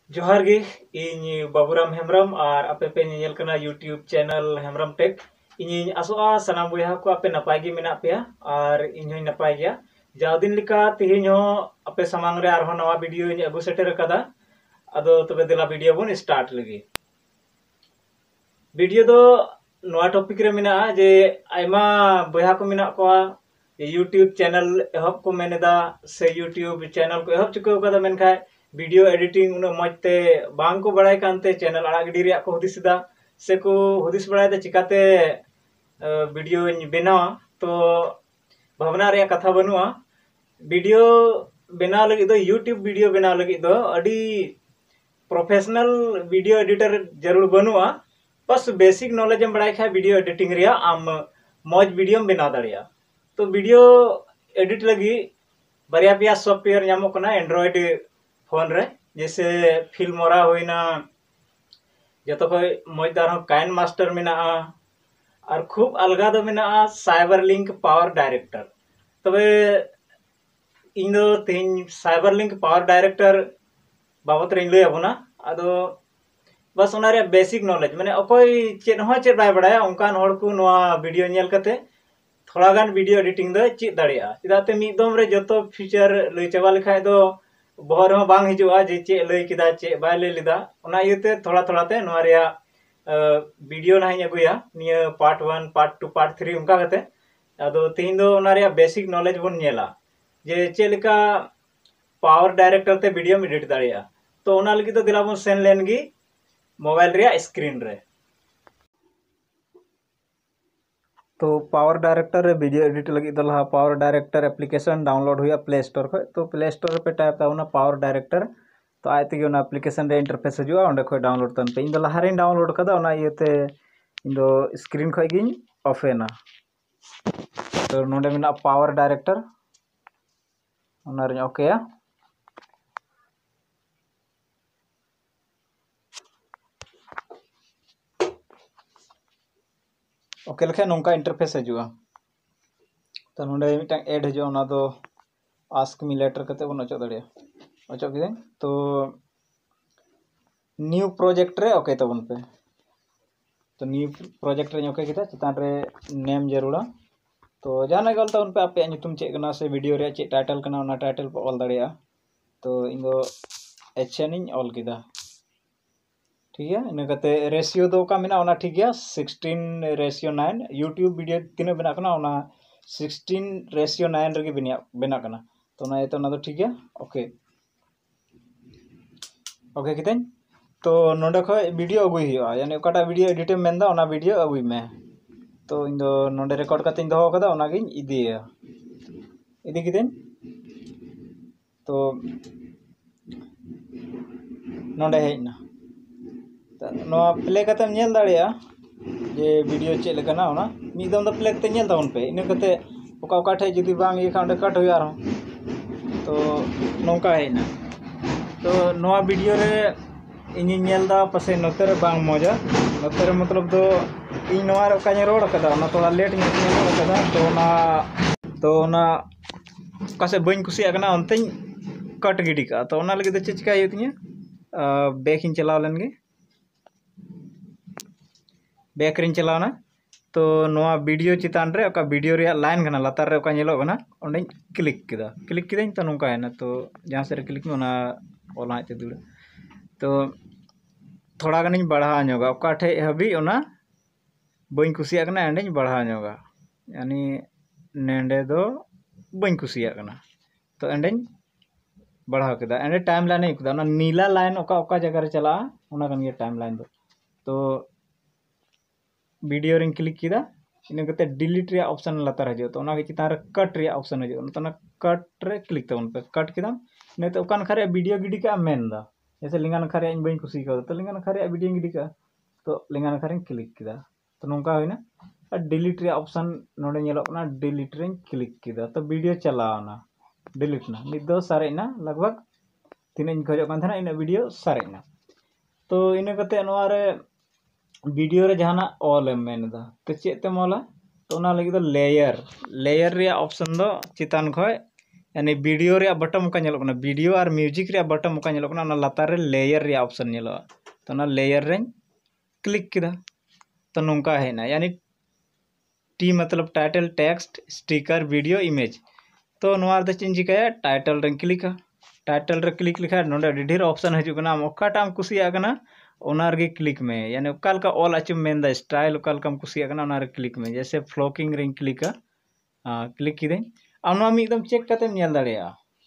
जोहार गे इन बाबूराम हेम्ब्रम और आपे पे नेल कना यूट्यूब चैनल हेम्ब्रम टेक इन आसोआ सनाम बया को आपे नपाय गे मेना पेया और इन होय नपाय गया जाव दिन लिका तिहिन हो आपे सामांग रे आरहो नवा वीडियो इन अगु सेटर कदा अदो तबे देला वीडियो बन स्टार्ट लगे वीडियो दो नवा टॉपिक रे मेना जे आयमा बया को मेना को यूट्यूब चैनल एहब को मेनेदा से यूट्यूब चैनल को एहब चुको कदा मेनखाय वीडियो एडिटिंग उन मजते बांग को बड़ाई कानते चैनल आड़ा गिडी रे को हुदिसदा से को हुदिस बड़ाई दे चिकाते वीडियो बनावा तो भावना रे कथा बनुआ वीडियो बना लगी दो यूट्यूब वीडियो बना लगी दो अडी प्रोफेशनल वीडियो एडिटर जरूर बनुआ बस बेसिक नॉलेज में बड़ाई खाय वीडियो एडिटिंग रे आम मौज वीडियो बना दाड़िया तो वीडियो एडिट लगी बारिया पिया सॉफ्टवेयर नामो कना एंड्रॉइड फोन रे जैसे फिल्मोरा होइना जतो कोई मजदार काइन मास्टर मेना और खूब अलगा दो मेना साइबर लिंक पावर डायरेक्टर तबे इन दो तीन साइबर लिंक पावर डायरेक्टर बाबत रे लय आबोना अदो बस ओना रे बेसिक नॉलेज माने अकोय चेत हो चेत बाय बड़ाया उनकान हड़ को नोआ वीडियो नेल कते थोड़ा गान वीडियो एडिटिंग दो चेत दाड़िया चिदाते मिदम रे जतो फीचर लय चाबा लेखाय दो बहर में बांग हिजुआ जे चे लय किदा चे बाय लय लिदा ओना इते थोड़ा थोड़ा ते नोआ रे वीडियो नाहिं अगुया निया पार्ट 1 पार्ट 2 पार्ट 3 उनका कते अदो तीन दो ओना रे बेसिक नॉलेज बन नेला जे चे लेका पावर डायरेक्टर ते वीडियो में एडिट दाड़िया तो ओना लगी तो दिला बन सेन लेनगी मोबाइल रे स्क्रीन रे तो पावर डायरेक्टर रे वीडियो एडिट लगी तो लहा पावर डायरेक्टर एप्लीकेशन डाउनलोड हुआ प्ले स्टोर को तो प्ले स्टोर पे टाइप करना पावर डायरेक्टर तो आय तेगे एप्लीकेशन रे इंटरफेस हजुआ ओंडे खो डाउनलोड तन पे इन दो लहा रे डाउनलोड कदा ओना इयते इन दो स्क्रीन खो गिन ऑफेना तो नोंडे मेना पावर डायरेक्टर ओना रे ओकेया ओके लेखे नोंका इंटरफेस हजुआ तो नोंडे मिटांग ऐड हजुआ ओना दो आस्क मी लेटर कते बन अचो दाड़िया अचो किदे तो न्यू प्रोजेक्ट रे ओके तबन पे तो न्यू प्रोजेक्ट रे ओके किदा चितान रे नेम जरूरा तो जाना गल तबन पे आपे नुतुम चेक कना से वीडियो रे चे टाइटल कना ओना टाइटल पे ऑल दाड़िया तो इन दो एचएन इन ऑल किदा ठीक है इन कते रेशियो दो का मेना ओना ठीक गया 16:9 यूट्यूब वीडियो तीन बना कना ओना 16:9 रे बना कना तो ना ये तो ना तो ठीक है ओके ओके कितें तो नोंडे खो वीडियो अगुई हुआ यानी ओकाटा वीडियो एडिट में मेंदा ओना वीडियो अगुई में तो इन दो नोंडे रिकॉर्ड करते दो कदा ओना गिन इदिया इदी कितें तो नोंडे हेना नो प्ले करते नेल दाड़िया जे वीडियो चेक लेकना ओना मिदम दो प्ले करते नेल ताउन पे इन करते ओका ओका ठे जदी बांग ये काउंट कट हुआ रहो तो नोंका हेना तो नोआ वीडियो रे इन नेल दा पसे नोते रे बांग मजा नोते रे मतलब दो इन नोआ रे ओका रोड कदा ओना थोड़ा लेट रोड कदा तो ओना कासे बइन कुसिया कना ओनते कट गिडी का तो ओना लगे तो चिका हुतिया बैक इन चलाव लेनगे बैक रिन चलावना तो नोआ वीडियो चितान रे ओका वीडियो रे लाइन कना लतार रे ओका नेलो कना ओंडे क्लिक किदाኝ तो नोंका है ना तो जहां से क्लिक में ओना ओला ते दुड़ तो थोड़ा गानी बढ़ा ñoगा ओका ठे हबी ओना बइन कुसिया कना एंडे बढ़ा ñoगा यानी नेंडे दो बइन कुसिया कना तो एंडे बढ़ा केदा एंडे टाइम लाइन नहीं केदा ओना नीला लाइन ओका ओका जगह रे चला ओना कन ये टाइम लाइन दो तो वीडियो रिंग क्लिक किदा इन कते डिलीट रे ऑप्शन लतार हजो तो ओना के चितान रे कट रे ऑप्शन हजो तो ना कट रे क्लिक तबन पे कट किदा ने तो ओकान खरे वीडियो गिडी का मेनदा जैसे लिंगान खरे इन बइन कुसी का तो लिंगान खरे वीडियो गिडी का तो लिंगान खरे क्लिक किदा तो नोंका होइना डिलीट रे ऑप्शन नोडे नेलो ना डिलीट रे क्लिक किदा तो वीडियो चलावना डिलीट ना मिद दो सारेना लगभग तीन इन खजो कान थना इन वीडियो सारेना तो इन कते नोआ रे वीडियो रे जहाना ऑल मेनदा तो चेते मोला तो ओना लगी दो लेयर रे ऑप्शन दो चितान खय यानी वीडियो रे बटन का नेलो कना वीडियो और म्यूजिक रे बटन का नेलो कना लातार रे लेयर रे ऑप्शन नेलो तो ना लेयर रे क्लिक किदा तो नोंका है ना यानी टी मतलब title text sticker video image तो नोआ दे चिन चिकाया टाइटल रे क्लिक लिखा नोडे ढेर ऑप्शन हजू कना ओकाटाम कुसिया कना ओनार गे क्लिक में यानी ओकाल का ऑल अचुम मेन द स्टाइल ओकाल कम कुसिया कना ओनार क्लिक में जैसे फ्लोकिंग रे क्लिका क्लिक किदें आउना एकदम चेक करते नेल दाड़िया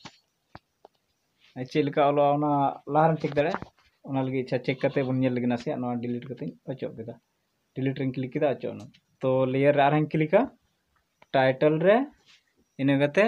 चेलका ओलो आउना लारन चेक दाड़े ओना लगी अच्छा चेक करते बन नेल लगी नासे नोआ डिलीट करते अचो केदा डिलीट रे क्लिक किदा अचो ना तो लेयर रे आरहन क्लिका टाइटल रे इने कते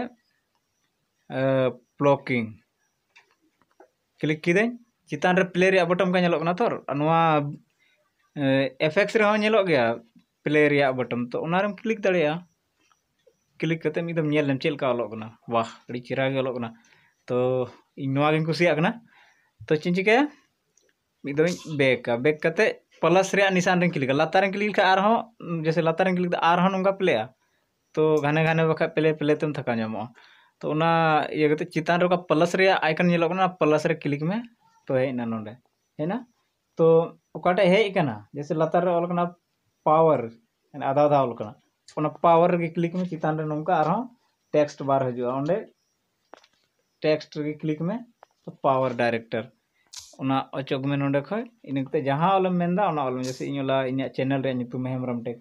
फ्लोकिंग क्लिक किदें चितान रे प्ले रे बटन का नेलो कना तो नोआ एफएक्स रे हो नेलो गया प्ले रे बटन तो ओना रेम क्लिक दाड़िया क्लिक करते एकदम नेल लेम चेलका ओलो कना वाह अड़ी चिरा गे ओलो कना तो इन नोआ गे कुसिया कना तो चिन चिकाया एकदम बैक करते प्लस रे निशान रे क्लिक लातार रे क्लिक आर हो जैसे लातार रे क्लिक आर हो नंगा प्लेया तो घाने घाने बखा प्ले तुम थका नामो तो ओना ये करते चितान रे का प्लस रे आइकन नेलो कना प्लस रे क्लिक में तो है ना नोंडे है ना तो ओकाटे है कना जैसे लातार रे ओल कना पावर आधा आधा ओल कना ओना पावर गे क्लिक में चितान रे नोंका आर हो टेक्स्ट बार हजू ओंडे टेक्स्ट गे क्लिक में तो पावर डायरेक्टर ओना अचोक में नोंडे खय इनकते जहां ओलम मेंदा ओना ओलम जैसे इनला इन्या चैनल रे नितुम हेमरम टेक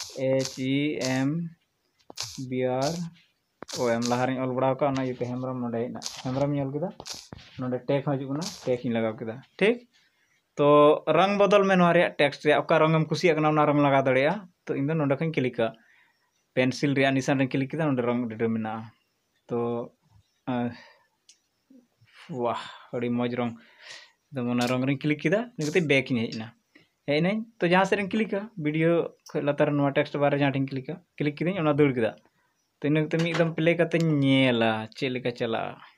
HEMBROM लहारिन ऑल बड़ा का ओना ये हेमरम नोंडे ना हेमरम ᱧᱮᱞ केदा नोंडे टेक हजू कना टेक इन लगाव केदा ठीक तो रंग बदल में नोआ रे टेक्स्ट रे ओका रंगम कुसिया कना ओना रंग लगा दड़िया तो इन दो नोंडे खन क्लिका पेंसिल रे निशान रे क्लिक केदा नोंडे रंग डेडे मेना तो वाह अड़ी मौज रंग एकदम ओना रंग रे क्लिक केदा निकते बैक इन हेना तो जहां से रे क्लिका वीडियो लातार नोआ टेक्स्ट बारे जहां टिन क्लिका क्लिक किदें ओना दौड़ केदा तो इनकते मी एकदम प्ले करते नेला चेक लेका चला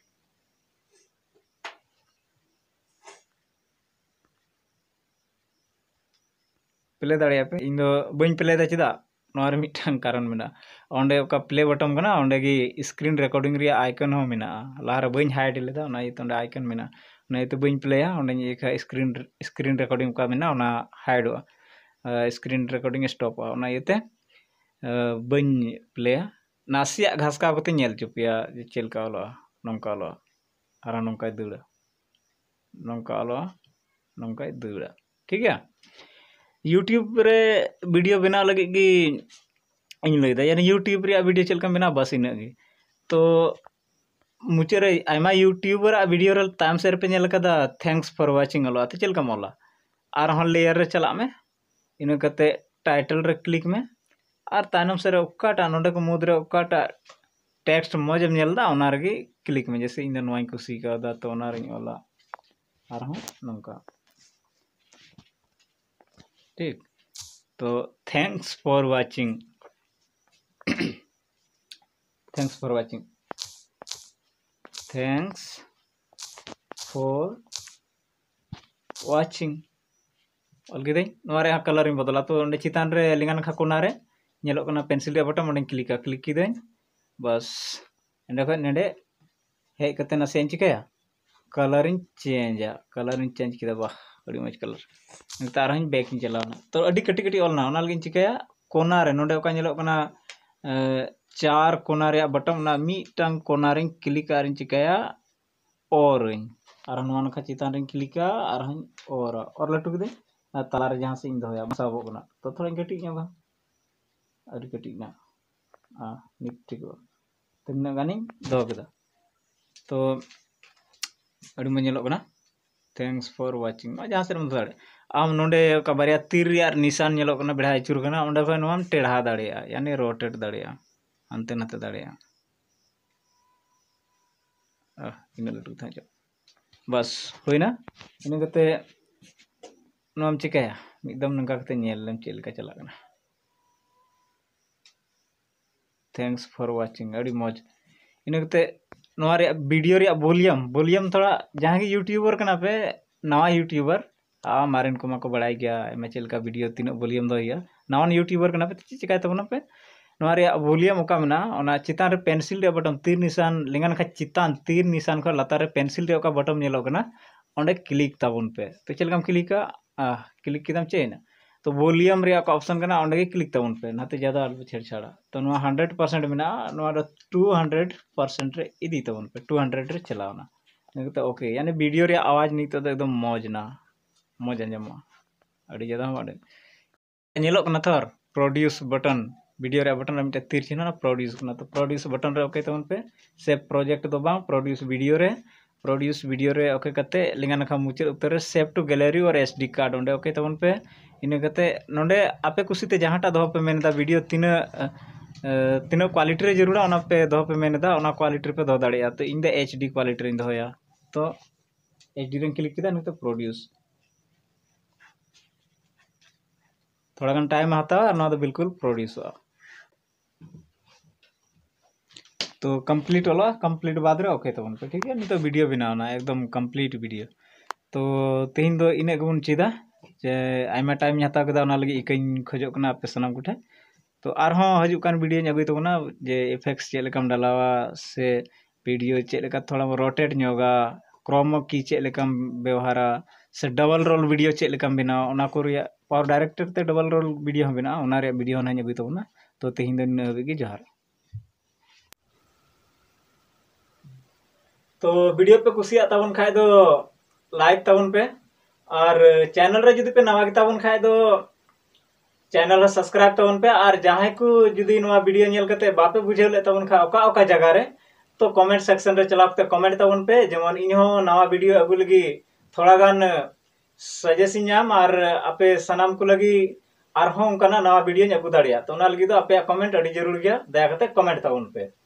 प्ले दाड़िया पे इन दो बइन प्ले दा चेदा नोआ रे मिटन कारण मेना ओंडे ओका प्ले बटन कना ओंडे गी स्क्रीन रिकॉर्डिंग रे आइकन हो मेना लाहार बइन हाइड लेदा ओना इतो ओंडे आइकन मेना ओना इतो बइन प्लेया ओंडे ये स्क्रीन रिकॉर्डिंग का मेना ओना हाइड स्क्रीन रिकॉर्डिंग स्टॉप ओना इते बइन प्लेया नासिया घासका कते नेल चुपिया चेलका ओलो नंका ओलो आरा नंका दौड़ा नंका ओलो नंका दौड़ा ठीक है यूट्यूब रे वीडियो बना लगे गी इन लैदा यानी यूट्यूब रे वीडियो चलका बना बस इन गे तो मुचे रे आयमा यूट्यूबर वीडियो रे ताम से पे नेल कदा थैंक्स फॉर वाचिंग अलो आते चलका मोला आर हन लेयर रे चला में इन कते टाइटल रे क्लिक में और तानम से ओकाटा नोडे को मुद रे ओकाटा टेक्स्ट मौजम नेलदा ओना रे क्लिक में जैसे इन नोई कुसी का तो ओना रे ओला आर हन नंका ठीक तो thanks for watching thanks for watching thanks for watching अलगे नोरे कलर इन बदला तो ओंडे चितान रे लिंगान खाकोना रे नेलो कना पेंसिल रे बटन ओंडे क्लिक किदें बस एंडे खन नेडे हे कते ना सेन चिकाया कलर इन चेंज किदा वाह अड़ी मज कलर तार हन बैक इन चलावना तो अड़ी कटी कटी ऑलना ओना लगिन चिकाया कोना रे नोडे ओका नेलो कना चार कोना रे बटन ना मीटंग कोना रे क्लिक आरिन चिकाया और नोआ नखा चितान रे क्लिका आरहन और लटू किदे तला रे जहां से इन दोया बसाबो कना तो थोड़ा कटी ᱧᱟ अड़ी कटी ना निक ठीक तिना गानी दो केदा तो अड़ी म नेलो कना थैंक्स फॉर वाचिंग जहां से दाड़े आम नोडे का बारिया तीर रियार निशान नेलो कना बेढ़ा अचुर कना ओंडे खन नोम टेढ़ा दाड़िया यानी रोटेट दाड़िया अंते नाते दाड़िया इन लटू था बस होइना इन कते नोम चिकाया एकदम नंका कते नेल लेम चेल का चला कना थैंक्स फॉर वाचिंग अड़ी मौज इन कते नोआ रे वीडियो रे वॉल्यूम थोड़ा जहां के यूट्यूबर कना पे नवा यूट्यूबर मारेन को माको बड़ाई गया एम चेल का वीडियो तीन वॉल्यूम दो या नवा यूट्यूबर कना पे चिकाय तबना पे नोआ रे वॉल्यूम ओका मेना ओना चितान रे पेंसिल रे बटन तीर निशान लेंगन खा चितान तीर निशान खा लातार रे पेंसिल रे ओका बटन नेलो कना ओंडे क्लिक ताबुन पे तो चलकाम क्लिका क्लिक किदम चेना तो वॉल्यूम रे का ऑप्शन कना ओंडे क्लिक ताबुन पे नाते ज्यादा आलू छेड़छाड़ा तो नोआ 100% मेना नोआ 200% रे इदी ताबुन पे 200 रे चलावना तो ओके यानी वीडियो रे आवाज नहीं तो एकदम मौज ना मौज अंजमा अड़ी ज्यादा माडे नेलो कना थर प्रोड्यूस बटन वीडियो रे बटन रे तीर चिन्ह प्रोड्यूस कना तो प्रोड्यूस बटन रे ओके तवन पे सेव प्रोजेक्ट दो बांग प्रोड्यूस वीडियो रे ओके कते लिंगन खा मुचे उत्तर सेव टू गैलरी और एसडी कार्ड ओंडे ओके तवन पे इने कते नोंडे आपे कुसिते जहांटा दो पे मेनदा वीडियो तीन क्वालिटी रे जरूरा ओना पे दो पे मेनदा ओना क्वालिटी पे दो दाड़िया तो इन द एचडी क्वालिटी रे दोया तो एचडी रे क्लिक किदा नितो प्रोड्यूस थोड़ा गन टाइम हतावा ना तो बिल्कुल प्रोड्यूस तो कंप्लीट वाला कंप्लीट बाद रे ओके तबन पे ठीक है नहीं तो वीडियो बनाना एकदम कंप्लीट वीडियो तो तेहिन दो इने गुन चिदा जे आइमा टाइम हता कदा ओना लगी इकइन खोजो कना पे सनम कुठे तो आरहों हजू कान वीडियो अगुई तबना जे इफेक्ट्स चेलेकाम डालावा से वीडियो चेलेका थोड़ा रोटेट न्योगा क्रोमा की चेलेकाम व्यवहारा से डबल रोल वीडियो चेलेकाम बिना ओना को रिया पावर डायरेक्टर ते डबल रोल वीडियो बिना ओना रे वीडियो ना अगुई तबना तो तेहिन दिन हबी जोहार तो वीडियो पे कुसिया ताबन खाय दो लाइक ताबन पे और चैनल रे जुदी पे नवा ताबन खाय दो चैनल रे सब्सक्राइब ताबन पे और जहां को जुदी नवा वीडियो नेल कते बापे बुझेव ले ताबन खा ओका ओका जगह रे तो कमेंट सेक्शन रे चला के कमेंट ताबन पे जेमन इनहो नवा वीडियो अगु लगी थोड़ा गान सजेशन नाम और आपे सनाम को लगी आरहों उनका नवा वीडियो अगु दाड़िया तो ओना लगी दो आपे कमेंट अड़ी जरूर गया दया कते कमेंट ताबन पे।